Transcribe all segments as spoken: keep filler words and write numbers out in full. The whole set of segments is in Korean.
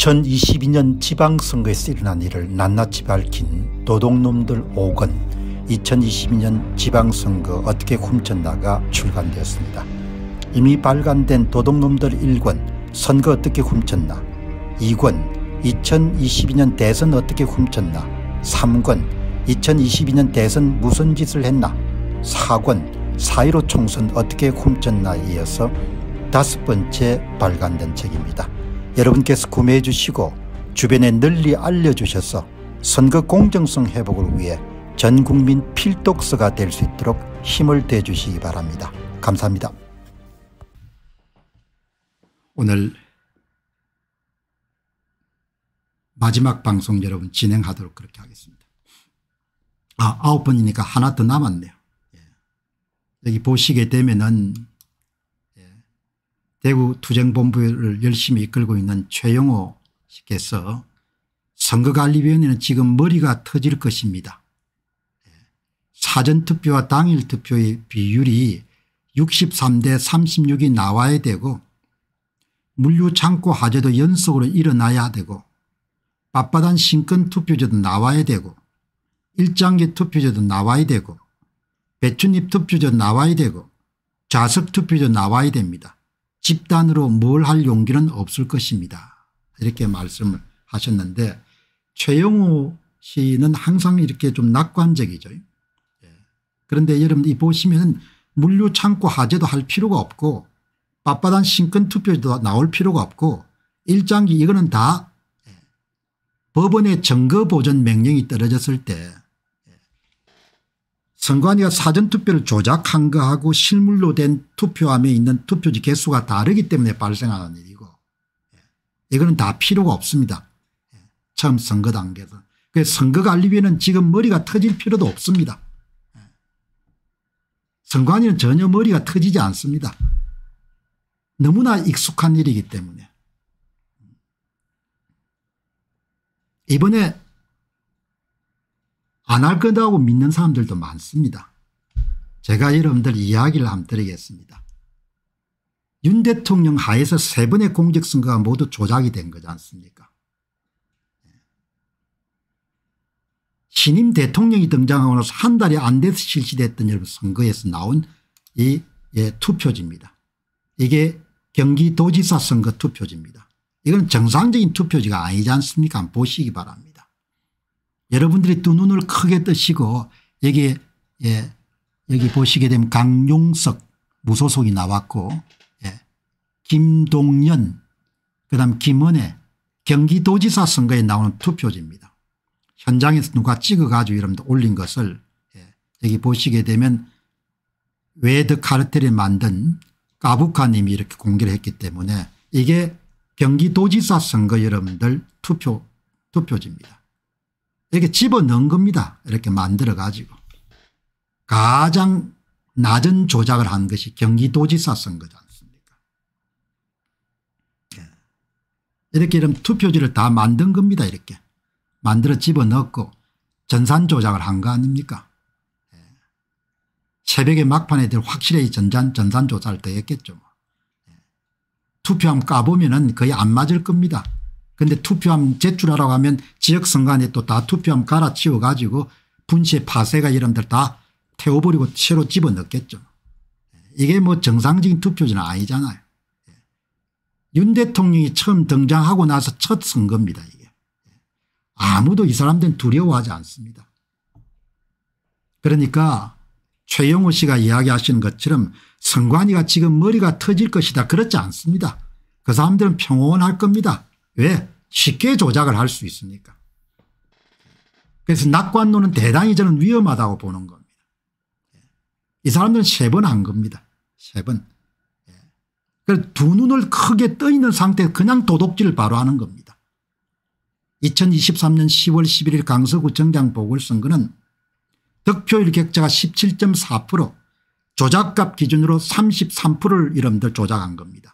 이천이십이 년 지방선거에서 일어난 일을 낱낱이 밝힌 도둑놈들 오 권 이천이십이 년 지방선거 어떻게 훔쳤나가 출간되었습니다. 이미 발간된 도둑놈들 일 권 선거 어떻게 훔쳤나, 이 권 이천이십이 년 대선 어떻게 훔쳤나, 삼 권 이천이십이 년 대선 무슨 짓을 했나, 사 권 사 일오 총선 어떻게 훔쳤나에 이어서 다섯 번째 발간된 책입니다. 여러분께서 구매해 주시고 주변에 널리 알려주셔서 선거 공정성 회복을 위해 전국민 필독서가 될 수 있도록 힘을 대 주시기 바랍니다. 감사합니다. 오늘 마지막 방송 여러분 진행하도록 그렇게 하겠습니다. 아, 아홉 번이니까 하나 더 남았네요. 예. 여기 보시게 되면은 예. 대구 투쟁본부를 열심히 이끌고 있는 최영호 씨께서 선거관리위원회는 지금 머리가 터질 것입니다. 예. 사전투표와 당일투표의 비율이 육십삼 대 삼십육이 나와야 되고 물류창고 화재도 연속으로 일어나야 되고 빳빳한 신권투표제도 나와야 되고 일장기 투표제도 나와야 되고 배춧잎 투표제도 나와야 되고 좌석투표제도 나와야 됩니다. 집단으로 뭘 할 용기는 없을 것입니다. 이렇게 말씀을 하셨는데 최영호 씨는 항상 이렇게 좀 낙관적이죠. 그런데 여러분 이 보시면 물류창고 화재도 할 필요가 없고 빳빳한 신권투표제도 나올 필요가 없고 일장기 이거는 다 법원의 증거보전 명령이 떨어졌을 때 선관위가 사전투표를 조작한 거하고 실물로 된 투표함에 있는 투표지 개수가 다르기 때문에 발생하는 일이고 이거는 다 필요가 없습니다. 처음 선거 단계에서. 그래서 선거관리위원회는 지금 머리가 터질 필요도 없습니다. 선관위는 전혀 머리가 터지지 않습니다. 너무나 익숙한 일이기 때문에. 이번에 안 할 거라고 믿는 사람들도 많습니다. 제가 여러분들 이야기를 한번 드리겠습니다. 윤 대통령 하에서 세 번의 공직선거가 모두 조작이 된 거지 않습니까? 신임 대통령이 등장하고 나서 한 달이 안 돼서 실시됐던 여러분 선거에서 나온 이 예, 투표지입니다. 이게 경기도지사 선거 투표지입니다. 이건 정상적인 투표지가 아니지 않습니까? 한번 보시기 바랍니다. 여러분들이 두 눈을 크게 뜨시고 여기 예, 여기 보시게 되면 강용석 무소속이 나왔고 예, 김동연 그다음 김은혜 경기도지사 선거에 나오는 투표지입니다. 현장에서 누가 찍어가지고 여러분들 올린 것을 예, 여기 보시게 되면 웨드 카르텔이 만든 까부카님이 이렇게 공개를 했기 때문에 이게 경기도지사 선거 여러분들 투표, 투표지입니다. 이렇게 집어넣은 겁니다. 이렇게 만들어 가지고. 가장 낮은 조작을 한 것이 경기도지사 선거지 않습니까? 예. 이렇게 이런 투표지를 다 만든 겁니다. 이렇게. 만들어 집어넣고 전산 조작을 한 거 아닙니까? 예. 새벽에 막판에 확실히 전산, 전산 조사를 더 했겠죠. 뭐. 예. 투표함 까보면은 거의 안 맞을 겁니다. 그런데 투표함 제출하라고 하면 지역선관위에 또 다 투표함 갈아치워 가지고 분시에 파쇄가 이런들 다 태워버리고 새로 집어넣겠죠. 이게 뭐 정상적인 투표지는 아니잖아요. 윤 대통령이 처음 등장하고 나서 첫 선거입니다. 이게. 아무도 이 사람들은 두려워하지 않습니다. 그러니까 최영호 씨가 이야기하시는 것처럼 선관위가 지금 머리가 터질 것이다 그렇지 않습니다. 그 사람들은 평온할 겁니다. 왜? 쉽게 조작을 할 수 있으니까. 그래서 낙관론은 대단히 저는 위험하다고 보는 겁니다. 이 사람들은 세 번 한 겁니다. 세 번. 그래서 두 눈을 크게 떠 있는 상태에서 그냥 도둑질을 바로 하는 겁니다. 이천이십삼 년 시월 십일일 강서구 정당 보궐선거는 득표율 격차가 십칠 점 사 퍼센트 조작값 기준으로 삼십삼 퍼센트를 여러분들 조작한 겁니다.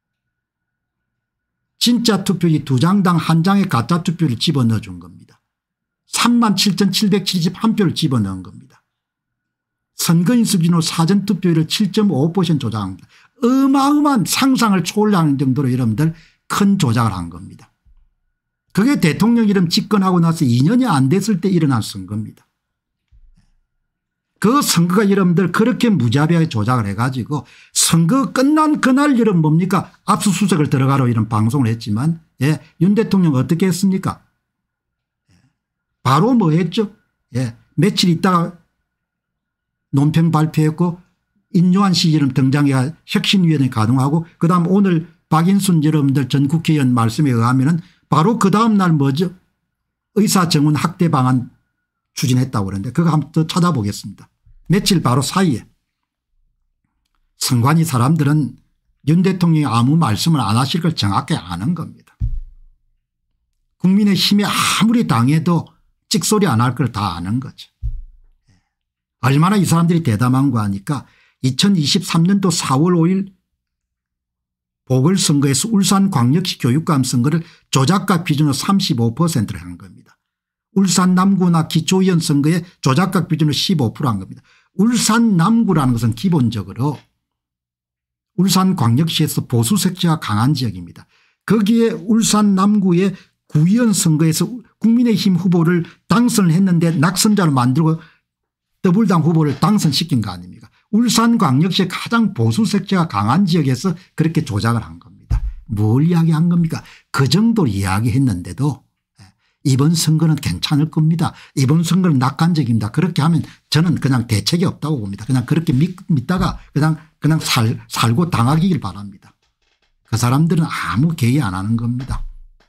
진짜 투표지 두 장당 한 장의 가짜 투표를 집어넣어 준 겁니다. 삼만 칠천칠백칠십일 표를 집어넣은 겁니다. 선거인 수준으로 사전투표율을 칠 점 오오 퍼센트 조작합니다. 어마어마한 상상을 초월하는 정도로 여러분들 큰 조작을 한 겁니다. 그게 대통령 이름 집권하고 나서 이 년이 안 됐을 때 일어난 선거입니다. 그 선거가 여러분들 그렇게 무자비하게 조작을 해가지고 선거 끝난 그날 여러분 뭡니까 압수수색을 들어가러 이런 방송을 했지만 예, 윤 대통령 어떻게 했습니까? 바로 뭐 했죠? 예, 며칠 있다가 논평 발표했고 인요한 씨 이름 등장해 혁신위원회 가동하고 그다음 오늘 박인순 여러분들 전 국회의원 말씀에 의하면은 바로 그 다음 날 뭐죠? 의사정원 확대 방안 추진했다고 그러는데 그거 한번 더 찾아보겠습니다. 며칠 바로 사이에 선관위 사람들은 윤 대통령이 아무 말씀을 안 하실 걸 정확히 아는 겁니다. 국민의힘에 아무리 당해도 찍소리 안 할 걸 다 아는 거죠. 얼마나 이 사람들이 대담한 거 하니까 이천이십삼 년도 사월 오일 보궐선거에서 울산광역시 교육감 선거를 조작각 기준으로 삼십오 퍼센트를 한 겁니다. 울산 남구나 기초의원 선거에 조작각 기준으로 십오 퍼센트 한 겁니다. 울산 남구라는 것은 기본적으로 울산광역시에서 보수 색채가 강한 지역입니다. 거기에 울산 남구의 구의원 선거에서 국민의힘 후보를 당선을 했는데 낙선자로 만들고 더불당 후보를 당선시킨 거 아닙니까? 울산광역시의 가장 보수 색채가 강한 지역에서 그렇게 조작을 한 겁니다. 뭘 이야기한 겁니까? 그 정도로 이야기했는데도 이번 선거는 괜찮을 겁니다. 이번 선거는 낙관적입니다. 그렇게 하면 저는 그냥 대책이 없다고 봅니다. 그냥 그렇게 믿, 믿다가 그냥 그냥 살, 살고 당하기를 바랍니다. 그 사람들은 아무 개의 안 하는 겁니다.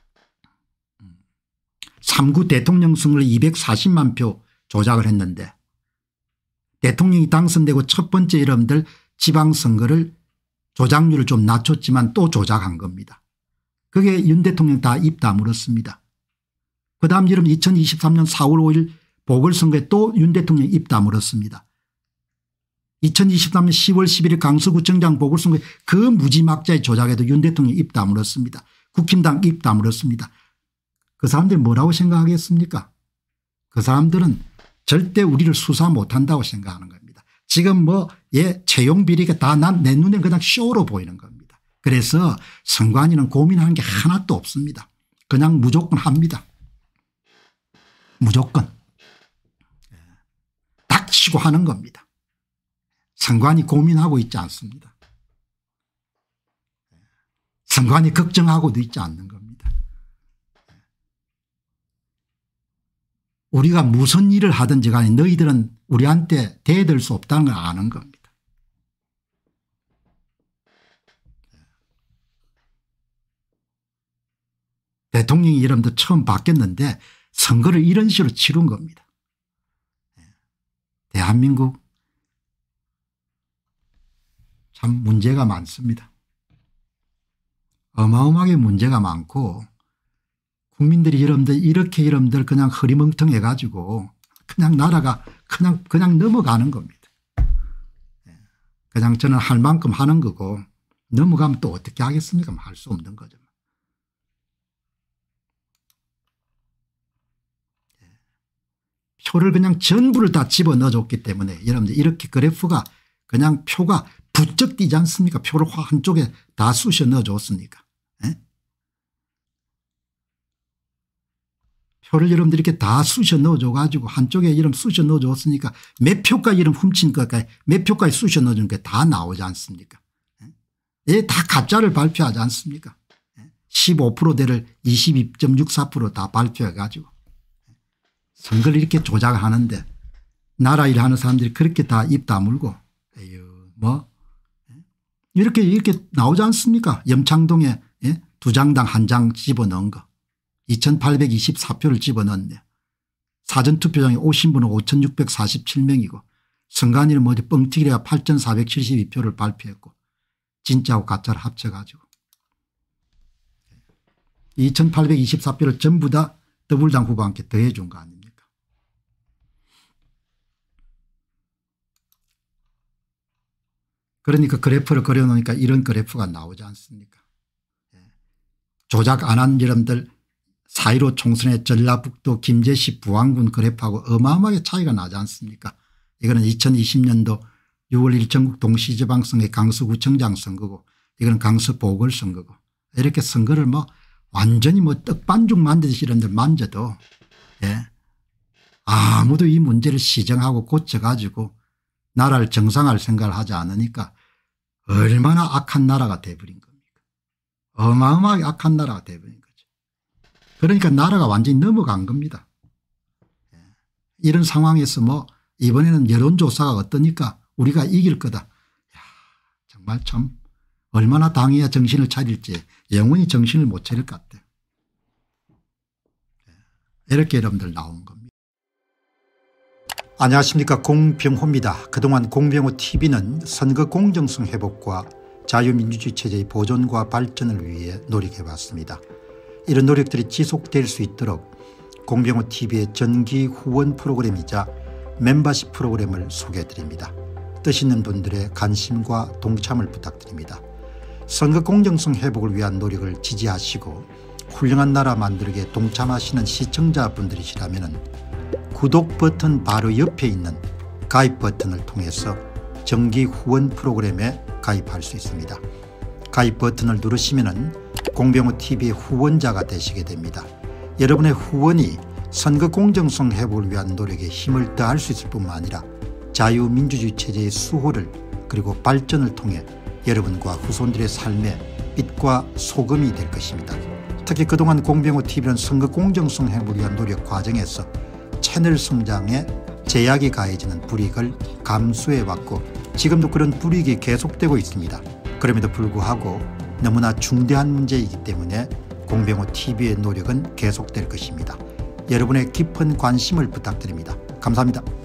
삼 구 대통령 선거를 이백사십만 표 조작을 했는데 대통령이 당선되고 첫 번째 여러분들 지방선거를 조작률을 좀 낮췄지만 또 조작한 겁니다. 그게 윤 대통령 다 입 다물었습니다. 그다음 여러분 이천이십삼 년 사월 오일 보궐선거에 또 윤 대통령 입 다물었습니다. 이천이십삼 년 시월 십일일 강서구청장 보궐선거에 그 무지막지하게 조작에도 윤 대통령 입 다물었습니다. 국힘당 입 다물었습니다. 그 사람들이 뭐라고 생각하겠습니까? 그 사람들은 절대 우리를 수사 못한다고 생각하는 겁니다. 지금 뭐 예, 채용 비리가 다 난 내 눈에 그냥 쇼로 보이는 겁니다. 그래서 선관위는 고민하는 게 하나도 없습니다. 그냥 무조건 합니다. 무조건. 닥치고 하는 겁니다. 선관위 고민하고 있지 않습니다. 선관위 걱정하고도 있지 않는 겁니다. 우리가 무슨 일을 하든지 간에 너희들은 우리한테 대들 수 없다는 걸 아는 겁니다. 대통령이 이름도 처음 바뀌었는데 선거를 이런 식으로 치른 겁니다. 대한민국 참 문제가 많습니다. 어마어마하게 문제가 많고 국민들이 여러분들 이렇게 여러분들 그냥 흐리멍텅해 가지고 그냥 나라가 그냥 그냥 넘어가는 겁니다. 그냥 저는 할 만큼 하는 거고 넘어가면 또 어떻게 하겠습니까? 할 수 없는 거죠. 표를 그냥 전부를 다 집어넣어줬기 때문에 여러분들 이렇게 그래프가 그냥 표가 부쩍 뛰지 않습니까? 표를 한쪽에 다 쑤셔 넣어줬으니까. 예? 표를 여러분들 이렇게 다 쑤셔 넣어줘 가지고 한쪽에 이름 쑤셔 넣어줬으니까 몇 표까지 이름 훔친 것까지 몇 표까지 쑤셔 넣어준 게 다 나오지 않습니까? 예, 다 가짜를 발표하지 않습니까? 십오 퍼센트대를 이십이 점 육사 퍼센트 다 발표해 가지고 선거를 이렇게 조작하는데 나라 일하는 사람들이 그렇게 다 입 다물고 에휴 뭐 이렇게 이렇게 나오지 않습니까? 염창동에 예? 두 장당 한 장 집어넣은 거 이천팔백이십사 표를 집어넣었네요. 사전투표장에 오신 분은 오천육백사십칠 명이고 선관위는 뭐 뻥튀기가 팔천사백칠십이 표를 발표했고 진짜하고 가짜를 합쳐가지고 이천팔백이십사 표를 전부 다 더불당 후보한테 더해 준 거 아닙니까? 그러니까 그래프를 그려놓으니까 이런 그래프가 나오지 않습니까? 조작 안 한 여러분들 사 일오 총선의 전라북도 김제시 부안군 그래프하고 어마어마하게 차이가 나지 않습니까? 이거는 이천이십 년도 유월 일 일 전국 동시지방선거의 강서구청장 선거고 이거는 강서 보궐선거고 이렇게 선거를 뭐 완전히 뭐 떡반죽 만드듯이 이런 데 만져도 예. 아무도 이 문제를 시정하고 고쳐가지고 나라를 정상화할 생각을 하지 않으니까 얼마나 악한 나라가 돼버린 겁니까. 어마어마하게 악한 나라가 돼버린 거죠. 그러니까 나라가 완전히 넘어간 겁니다. 예. 이런 상황에서 뭐 이번에는 여론조사가 어떠니까 우리가 이길 거다. 야, 정말 참 얼마나 당해야 정신을 차릴지 영원히 정신을 못 차릴 것 같아요. 예. 이렇게 여러분들 나온 겁니다. 안녕하십니까, 공병호입니다. 그동안 공병호티비는 선거 공정성 회복과 자유민주주의 체제의 보존과 발전을 위해 노력해왔습니다. 이런 노력들이 지속될 수 있도록 공병호티비의 정기 후원 프로그램이자 멤버십 프로그램을 소개해드립니다. 뜻 있는 분들의 관심과 동참을 부탁드립니다. 선거 공정성 회복을 위한 노력을 지지하시고 훌륭한 나라 만들기에 동참하시는 시청자분들이시라면 구독 버튼 바로 옆에 있는 가입 버튼을 통해서 정기 후원 프로그램에 가입할 수 있습니다. 가입 버튼을 누르시면 공병호티비의 후원자가 되시게 됩니다. 여러분의 후원이 선거 공정성 회복을 위한 노력에 힘을 더할 수 있을 뿐만 아니라 자유민주주의 체제의 수호를 그리고 발전을 통해 여러분과 후손들의 삶에 빛과 소금이 될 것입니다. 특히 그동안 공병호티비는 선거 공정성 회복을 위한 노력 과정에서 채널 성장에 제약이 가해지는 불이익을 감수해왔고 지금도 그런 불이익이 계속되고 있습니다. 그럼에도 불구하고 너무나 중대한 문제이기 때문에 공병호티비의 노력은 계속될 것입니다. 여러분의 깊은 관심을 부탁드립니다. 감사합니다.